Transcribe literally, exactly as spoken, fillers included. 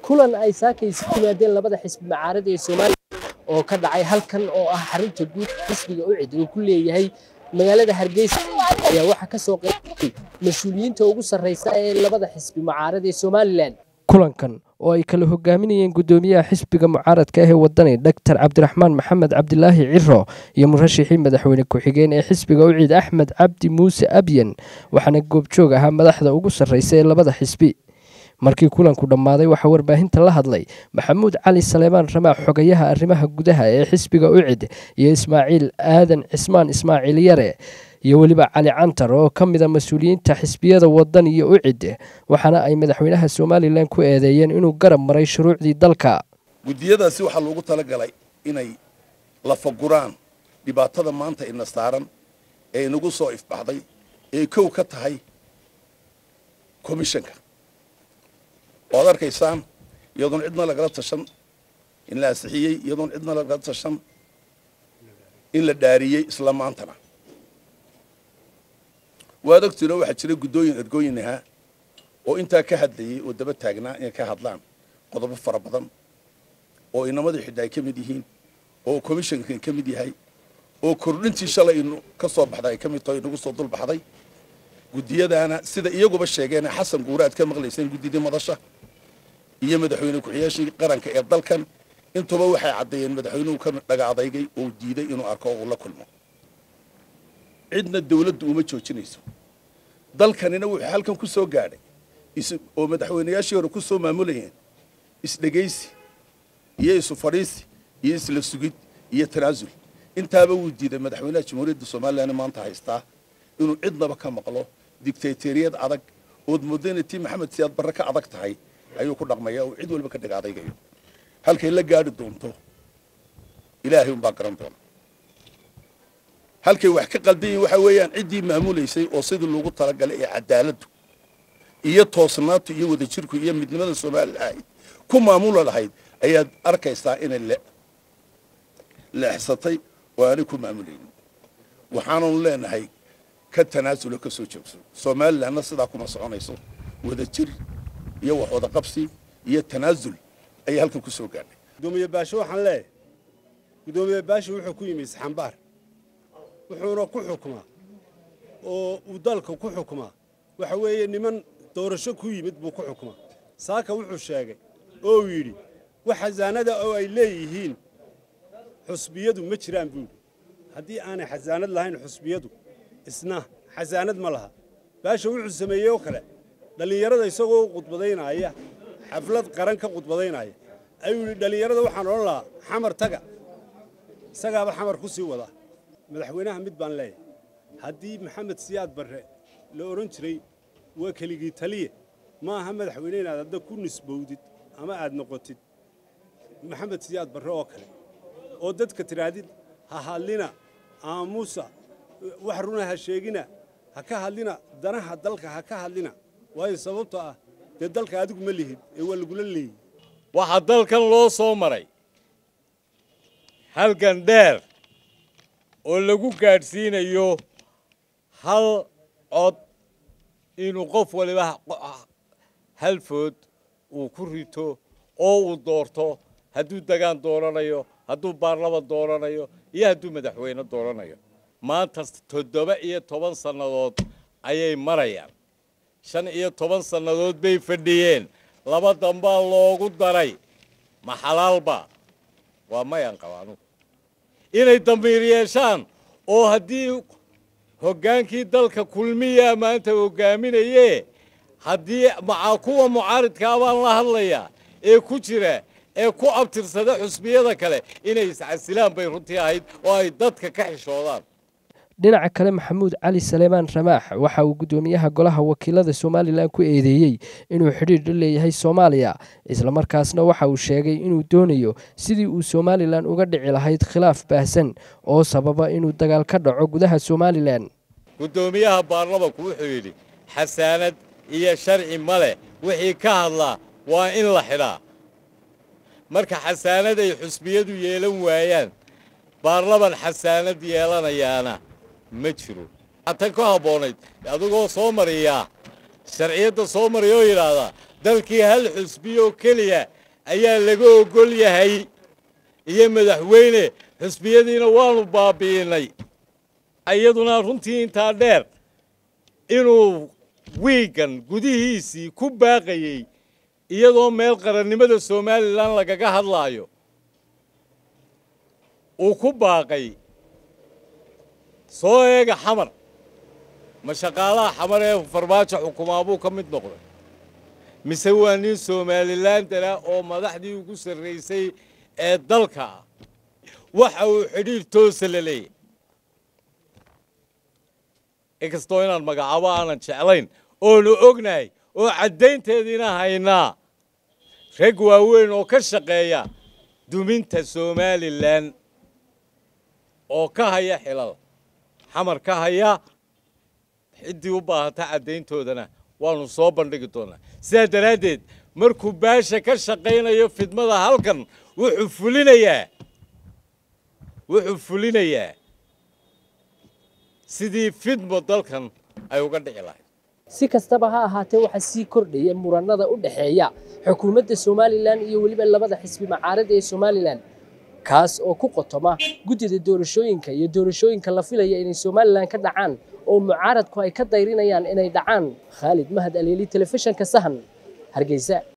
kulan ay saakaysi ku yimaadeen labada xisbi mucaarad ee Soomaaliya oo ka dhacay halkan oo ah xarunta guud xisbiga u cid uu ku leeyahay magaalada Hargeysa ayaa waxa ka soo qeybgalay mas'uuliyiinta ugu sareysa ee labada xisbi mucaarad ee Soomaaliland. kulankan oo ay kala hogaaminayeen gudoomiyaha xisbiga mucaaradka ah ee wadani Doctor Cabdiraxmaan Maxamed Cabdilaahi Ciro iyo murashaxii madaxweyne ku-xigeen ee xisbiga u cid Axmed Cabdi Muuse Abyan waxaana goobjoog ahaa madaxda ugu sareysa ee labada xisbi. markii kulanku dhammaaday waxa warbaahinta la hadlay Maxamuud Cali Saleemaan Ramaax xogayaha arrimaha gudaha ee xisbiga u cid iyo Ismaaciil Aadan Cismaan Ismaaciil Yare iyo waliba Cali Cantar oo kamida mas'uuliyiinta xisbiyada wadan iyo u cid waxaana ay madaxweynaha Soomaaliland ku eedeeyeen inuu garab maray shuruucdii dalka. gudiyadaasi waxa loogu talagalay inay la faguraan dhibaatada maanta ina saaran ee inagu soo ifbaxday ee kow ka tahay komishanka waad arkaysaan iyadoon cidna lagala tashan in la ansixiyey iyadoon cidna lagala tashan in la dhaariyey isla maantana waad ogtiina waxaa jira guddooyin ergooyin ahaa oo intaa ka hadlayay oo daba taagnaa inay ka hadlaan qodobo fara badan oo inamadii xidha ay ka mid yihiin oo komishankan ka mid yahay oo kordhintii shalay inu ka soo baxday ay ka mid tahay inagu soo dul baxday gudiyadaana sida iyaguba sheegeen xasan guure aad ka maqlayseen guddidii madasha iyo madaxweyne ku-xigeenkii qaranka ee dalkan intuba waxay caddeeyeen madaxweynuhu ka dhaga adaygay oo diiday inuu arko oo uu la kulmo cidna dawladdu uma joojinayso dalkanina wuxuu halkan ku soo gaadhay oo madaxweynayaashii hore ku soo maamulayeen isdhegaysi iyo isu fadhiisi iyo isla sugid iyo tanaasul intaaba wuu diiday madaxweynaha jamhuuriyadda Soomaaliland maanta haystaa inuu cidnaba ka maqlo dictatoriyad adag oo mudanatii Maxamed Siyaad Barre ka adag tahay ayuu ku dhaqmayaa oo cid walba ka dhaga adaygayo halkay la gaari doonto ilaahay un baa garan doona halkay wax ka qaldan waxa weeyaan cidii maamuleysay oo sidii loogu talagalay ee cadaaladdu iyo toosnaanta iyo wadajirku iyo midnimada Soomaaliland ku maamul lahayd ayaad arkaysaa in la leexsatay oo aan ku maamuleyn waxaanu leenahay ka tanaasulo ka soo joogso Soomaaliland sidaa kuma soconayso wadajir iyo wax wada qabsi iyo tanaasul ay halkan ku soo gaadhay gudoomiye baasho waxaan leeyahay gudoomiye baasho wuxuu ku yimid xambaar wuxuuna ku xukumaa oo uu dalka ku xukumaa waxa weeye niman doorasho ku yimid buu ku xukumaa saaka wuxuu sheegay oo yiri waxa zaanada oo ay leeyihiin xusbiyadu ma jiraan buu haddii aanay xasaanad lahayn xusbiyadu isna xasaanad ma laha baasho wuxuu sameeyay oo kale dhalinyarada isagoo qudbadaynaya xaflad qaran ka qudbadaynaya ayuu dhalinyarada waxaan oran lahaa xamar taga isagaaba xamar ku sii wada madaxweynaha mid baan leeyahay haddii Maxamed Siyaad Barre la oran jiray waa kaligii taliye ma aha madaxweyne inaad hadda ku nisbowdid ama aad noqotid Maxamed Siyaad Barre oo kale oo dadka tiraadid ha hadlina aamusa wax runa ha sheegina ha ka hadlina danaha dalka ha ka hadlina way sababtoo ah de dalka adigu ma lihid ee waa lagu leeyahay waxa dalkan loo soo maray halkan dheer oo lagu gaadhsiinayo hal cod inuu qof waliba hal food uu ku rito oo uu doorto hadduu dagaan dooranayo hadduu baarlamaan dooranayo iyo hadduu madaxweyne dooranayo maanta toddoba iyo toban sannadood ayay marayaan shan iyo toban sannadood bay fadhiyeen laba dambaa loogu daray ma xalaalba waa mayan qabaanu inay damiir yeeshaan oo haddii hoggaankii dalka kulmiya maanta hoggaaminaye haddii maca kuwa mucaaridka baan la hadlayaa ee ku jira ee ku abtirsada xusbiyada kale inay iscasilaan bay runtii ahayd oo ay dadka ka xishoodaan. dhinaca kale Maxamuud Cali Saleemaan Ramaax waxa uu gudoomiyaha golaha wakiilada Soomaaliland ku eedeeyay inuu xiriir la leeyahay Soomaaliya isla markaasna waxa uu sheegay inuu doonayo sidii uu Soomaaliland uga dhici lahayd khilaaf baahsan oo sababa inuu dagaal ka dhaco gudaha Soomaaliland. gudoomiyaha baarlamaanku wuxuu yiri xasaanad iyo sharci male wixii ka hadla waa in la xidhaa marka xasaanad ay xusbiyadu yeelan waayaan baarlamaan xasaanad yeelanayaana ma jiro hatta ka haboonayd adigoo soo mariya sharciyada soo mariyo yiraahdaa dalkii hal xusbiyo keliya ayaa laga ogol yahay iyo madaxweyne xusbiyadiina waanu baabi'inay iyaduna runtii intaa dheer inuu wiigan gudihiisii ku baaqayay iyadoo meel qarannimada Soomaaliland lagaga hadlaayo uu ku baaqay soo eega xamar ma shaqaalaha xamar ee farmaajo xukumaa buu ka mid noqday mise waa nin Somaliland ah oo madaxdii ugu sarreysay ee dalka waxa uu xidhiir toos la leeyahay inkastoo inaan magacaabo aanan jeclayn oo la ognahay oo caddaynteediina haynaa rag waaweyn oo ka shaqeeya duminta Somaliland oo ka haya xilal xamar ka haya ciddii u baahata caddayntoodana waanu soo bandhigi doonaa sidaa daraaddeed markuu baasha ka shaqaynayo fidmada halkan wuxuu fulinayaa wuxuu fulinayaa sidii fidmo dalkan ay uga dhici lahayd si kastaba ha ahaatee waxa sii kordhaya muranada u dhaxeeya xukuumadda Somaliland iyo waliba labada xisbi mucaaradka ee Somaliland kaas oo ku qotoma gudida doorashooyinka iyo doorashooyinka la filayo inay Somaliland ka dhacaan oo mucaaradku ay ka dayrinayaan inay dhacaan Khalid Mahad Aleeli telefishinka Sahan Hargeysa.